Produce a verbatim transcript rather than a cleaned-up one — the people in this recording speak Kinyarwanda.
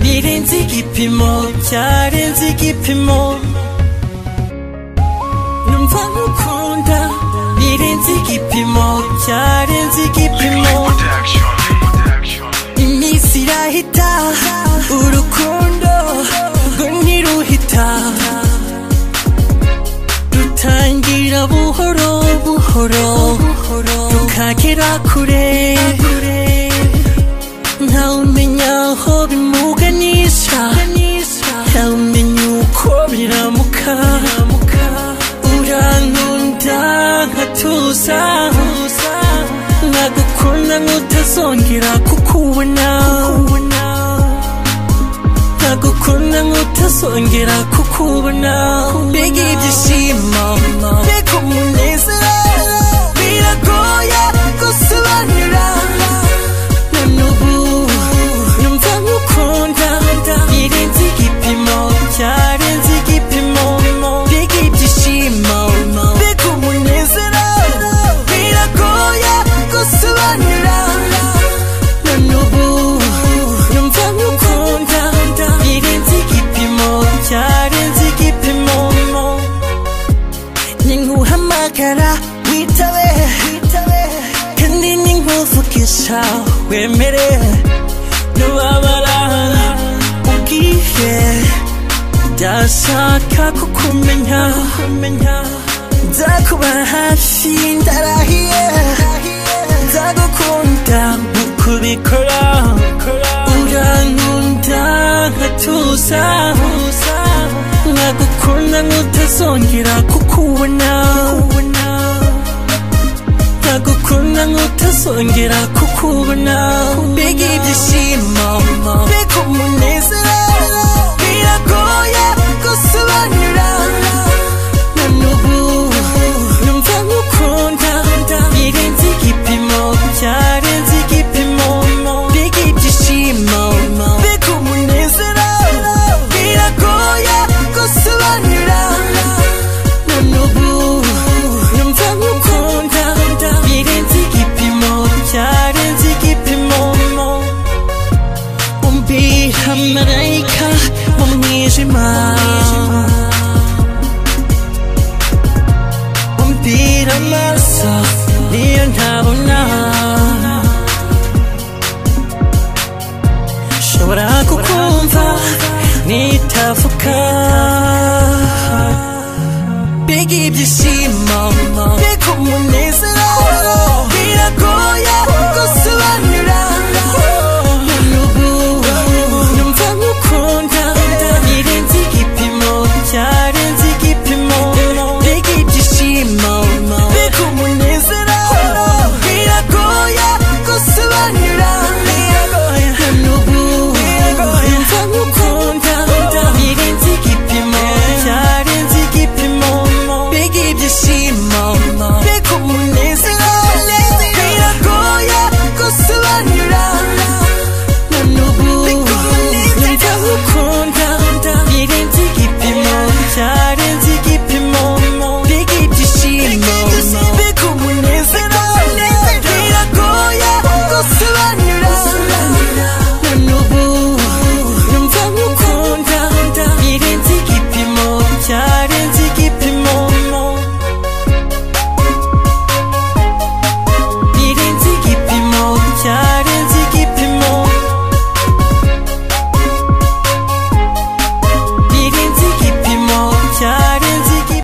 birenze igipimo, byarenze igipimo. Numva ngukunda birenze igipimo, byarenze igipimo. Iminsi irahita, urukundo rwo ntiruhita, rutangira buhoro buhoro rukagera kure. Ntawumenya aho bimuganisha, ntawumenya uko biramuka. Urankunda nkatuza, nkagukunda nkutazongera kukubona, nkagukunda nkutazongera kukubona. Mbega ibyishimo, mbega umunezero, biragoye gusobanura. None ubu numva ngukunda birenze igipimo, byarenze igipimo. Mbega ibyishimo, mbega umunezero, biragoye gusobanura. None ubu numva ngukunda birenze igipimo, byarenze igipimo. Ninkuhamagara witabe, kandi ninkuvugisha wemere. Nubabara ubwiye, ndashaka kukumenya, nzakuba hafi ndarahiye. Nzagukunda nkuko ubikora, urankunda nkatuza, nkagukunda nkutazongera kukubona, nkagukunda nkutazongera kukubona. Mbega ibyishimo, mbega umunezero, biragoye gusobanura. None ubu numva ngukunda birenze igipimo, byarenze igipimo. Mbega ibyishimo, mbega umunezero, biragoye gusobanura. None ubu numva ngukunda birenze igipimo, byarenze igipimo. Umbira marayika mu mwijima, umbira amaso niyo ntabona. Shobora kukumva nitavuga,